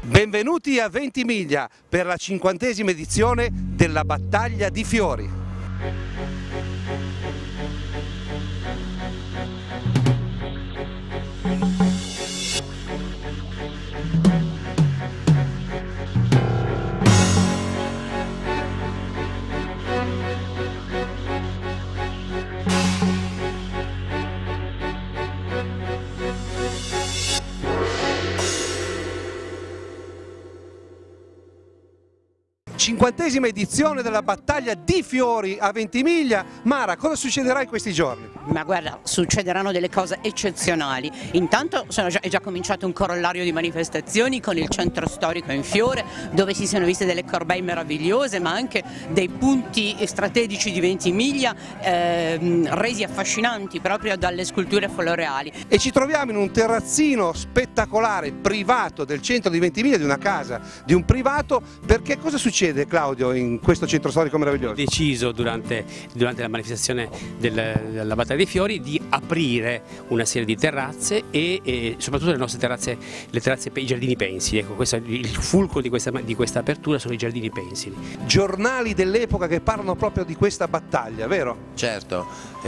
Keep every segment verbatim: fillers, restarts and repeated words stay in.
Benvenuti a Ventimiglia per la cinquantesima edizione della Battaglia di Fiori. cinquantesima edizione della Battaglia di Fiori a Ventimiglia. Mara, cosa succederà in questi giorni? Ma guarda, succederanno delle cose eccezionali. Intanto sono già, è già cominciato un corollario di manifestazioni con il centro storico in Fiore, dove si sono viste delle corbeille meravigliose, ma anche dei punti strategici di Ventimiglia eh, resi affascinanti proprio dalle sculture floreali. E ci troviamo in un terrazzino spettacolare, privato, del centro di Ventimiglia, di una casa, di un privato. Perché cosa succede, Claudio, in questo centro storico meraviglioso? Ho deciso durante, durante la manifestazione del, della Battaglia dei Fiori di aprire una serie di terrazze e, e soprattutto le nostre terrazze, le terrazze, i giardini pensili. Ecco, questo, il fulcro di questa, di questa apertura sono i giardini pensili. Giornali dell'epoca che parlano proprio di questa battaglia, vero? Certo,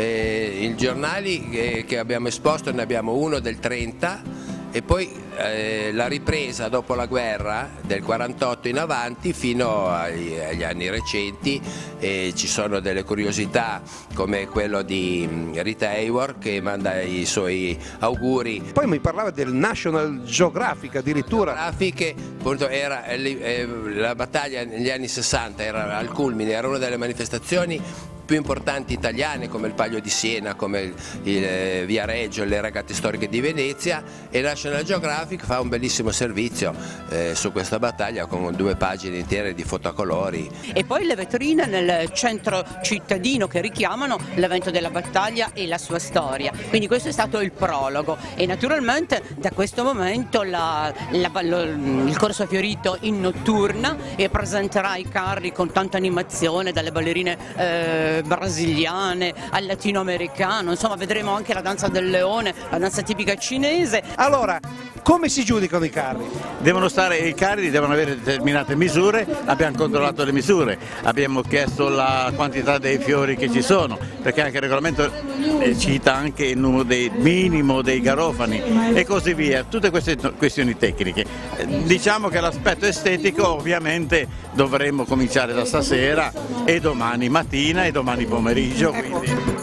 eh, i giornali eh, che abbiamo esposto, ne abbiamo uno del trenta e poi eh, la ripresa dopo la guerra del quarantotto in avanti fino agli, agli anni recenti. Eh, ci sono delle curiosità come quello di Rita Hayworth che manda i suoi auguri. Poi mi parlava del National Geographic addirittura. Geographic, appunto, era, eh, la battaglia negli anni sessanta era al culmine, era una delle manifestazioni più importanti italiane, come il Palio di Siena, come il, il eh, Viareggio, le regate storiche di Venezia, e National Geographic fa un bellissimo servizio eh, su questa battaglia con due pagine intere di fotocolori. E poi le vetrine nel centro cittadino che richiamano l'evento della battaglia e la sua storia. Quindi questo è stato il prologo e naturalmente da questo momento la, la, lo, il corso fiorito in notturna e presenterà i carri con tanta animazione, dalle ballerine eh, brasiliane al latinoamericano, insomma vedremo anche la danza del leone, la danza tipica cinese. Allora, come si giudicano i carri? Devono stare, i carri devono avere determinate misure, abbiamo controllato le misure, abbiamo chiesto la quantità dei fiori che ci sono, perché anche il regolamento cita anche il numero dei minimo dei garofani e così via, tutte queste questioni tecniche. Diciamo che l'aspetto estetico ovviamente dovremmo cominciare da stasera e domani mattina e domani pomeriggio. Quindi.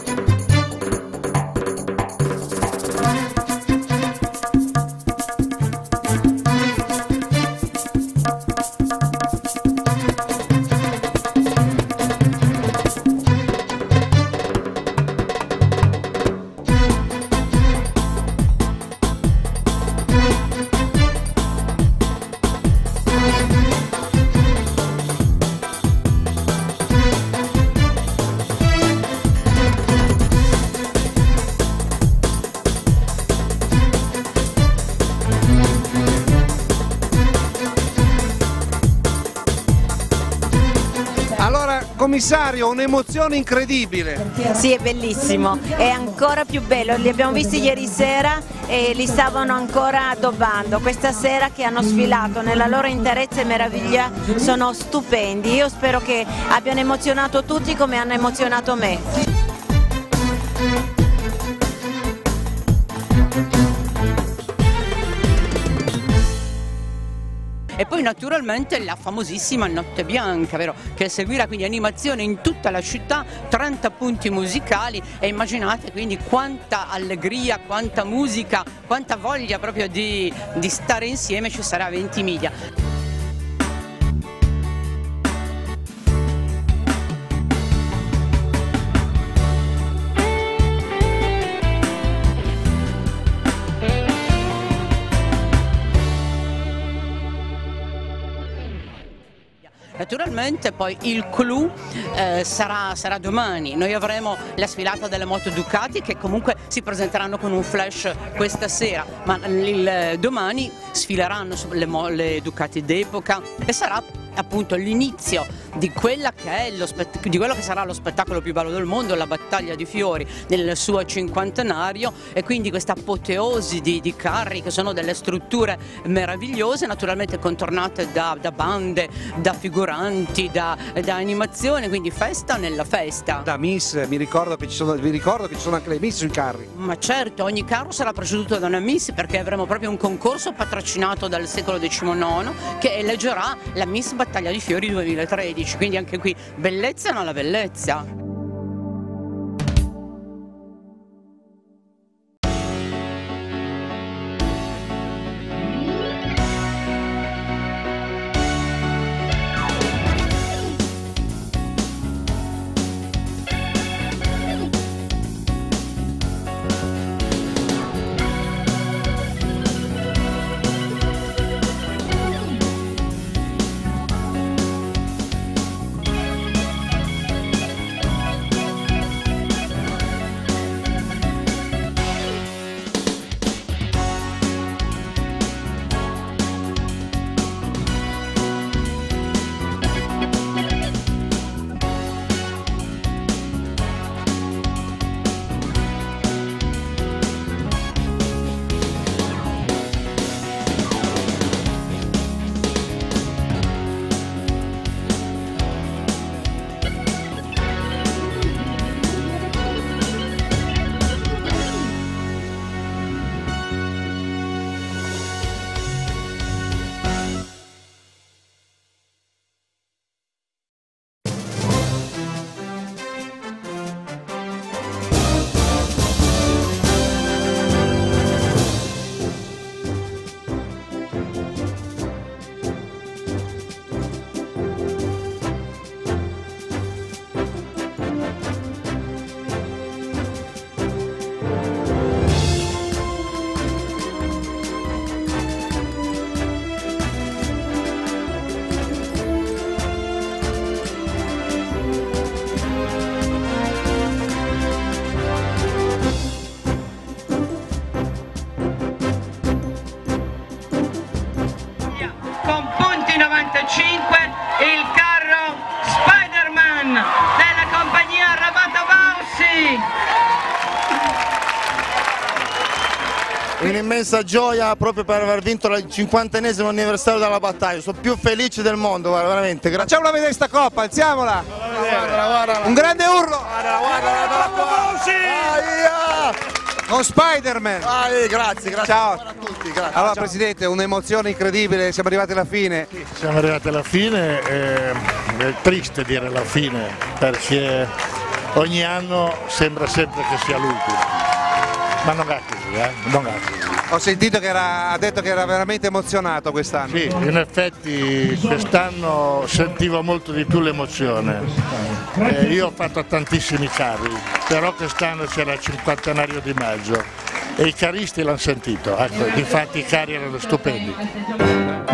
Commissario, un'emozione incredibile. Sì, è bellissimo, è ancora più bello, li abbiamo visti ieri sera e li stavano ancora addobbando, questa sera che hanno sfilato nella loro interezza e meraviglia sono stupendi, io spero che abbiano emozionato tutti come hanno emozionato me. E poi naturalmente la famosissima Notte Bianca, vero? Che seguirà quindi animazione in tutta la città, trenta punti musicali e immaginate quindi quanta allegria, quanta musica, quanta voglia proprio di, di stare insieme ci sarà a Ventimiglia. Naturalmente poi il clou eh, sarà, sarà domani, noi avremo la sfilata delle moto Ducati che comunque si presenteranno con un flash questa sera, ma il, domani sfileranno le, le Ducati d'epoca e sarà appunto l'inizio di, quella che è lo spett- di quello che sarà lo spettacolo più bello del mondo, la battaglia di fiori nel suo cinquantenario, e quindi questa apoteosi di, di carri che sono delle strutture meravigliose, naturalmente contornate da, da bande, da figuranti, da, da animazione, quindi festa nella festa. Da Miss, mi ricordo che ci sono, vi ricordo che ci sono anche le Miss sui carri. Ma certo, ogni carro sarà preceduto da una Miss, perché avremo proprio un concorso patrocinato dal secolo diciannove che eleggerà la Miss Battaglia di Fiori duemilatredici, quindi anche qui bellezza nella bellezza. novantacinque il carro Spider-Man della compagnia Rabata Baussi. Un'immensa gioia proprio per aver vinto il cinquantenesimo anniversario della battaglia, sono più felice del mondo, guarda, veramente. Facciamola vedere sta coppa, alziamola! Guarda, guarda, un grande urlo! Guarda, guarda, guarda, guarda, con Spider-Man! Ah, eh, grazie, grazie. Ciao a tutti, grazie. Allora ciao. Presidente, un'emozione incredibile, siamo arrivati alla fine. Siamo arrivati alla fine, eh, è triste dire la fine, perché ogni anno sembra sempre che sia l'ultimo, ma non è così, eh? non è così. Ho sentito che era, ha detto che era veramente emozionato quest'anno. Sì, in effetti quest'anno sentivo molto di più l'emozione. Eh, io ho fatto tantissimi carri, però quest'anno c'era il cinquantenario di maggio e i caristi l'hanno sentito, ecco, infatti i carri erano stupendi.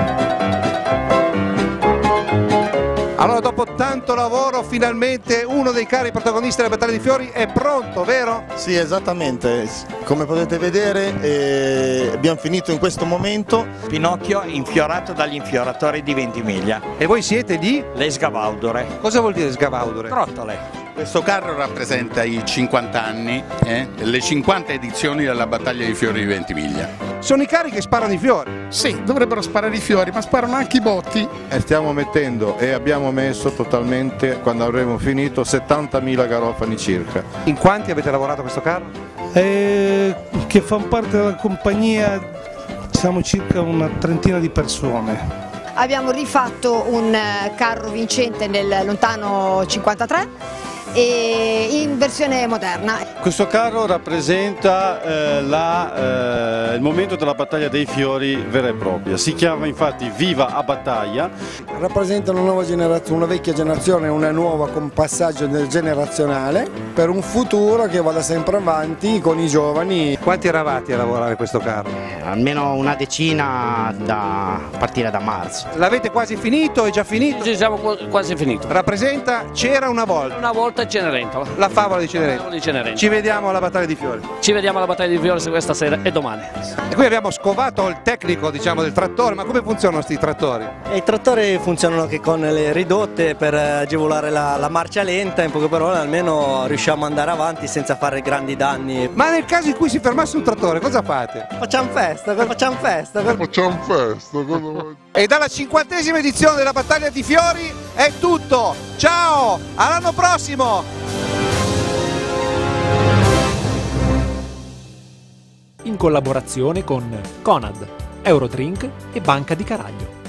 Allora dopo tanto lavoro finalmente uno dei carri protagonisti della battaglia di Fiori è pronto, vero? Sì, esattamente, come potete vedere eh, abbiamo finito in questo momento. Pinocchio infiorato dagli infioratori di Ventimiglia. E voi siete di? Le Sgavaudore. Cosa vuol dire Sgavaudore? Trottole. Questo carro rappresenta i cinquanta anni, eh, le cinquanta edizioni della battaglia di Fiori di Ventimiglia. Sono i carri che sparano i fiori? Sì, dovrebbero sparare i fiori, ma sparano anche i botti. E stiamo mettendo e abbiamo messo totalmente, quando avremo finito, settantamila garofani circa. In quanti avete lavorato questo carro? Eh, che fanno parte della compagnia, siamo circa una trentina di persone. Abbiamo rifatto un carro vincente nel lontano cinquantatré e in versione moderna. Questo carro rappresenta eh, la, eh, il momento della battaglia dei fiori vera e propria, si chiama infatti Viva a Battaglia. Rappresenta una nuova generazione, una vecchia generazione e una nuova con passaggio generazionale per un futuro che vada sempre avanti con i giovani. Quanti eravate a lavorare questo carro? Eh, almeno una decina da a partire da marzo. L'avete quasi finito? È già finito? Sì, siamo quasi finito. Rappresenta C'era una volta. Una volta di Cenerentola. La favola di Cenerentola. di Cenerentola. Ci vediamo alla battaglia di Fiori. Ci vediamo alla battaglia di Fiori questa sera e domani. E qui abbiamo scovato il tecnico, diciamo, del trattore, ma come funzionano questi trattori? E I trattori funzionano anche con le ridotte per agevolare la, la marcia lenta, in poche parole almeno riusciamo ad andare avanti senza fare grandi danni. Ma nel caso in cui si fermasse un trattore, cosa fate? Facciamo festa, facciamo festa. Facciamo festa. E dalla cinquantesima edizione della battaglia di Fiori è tutto. Ciao, all'anno prossimo! In collaborazione con Conad, Eurodrink e Banca di Caraglio.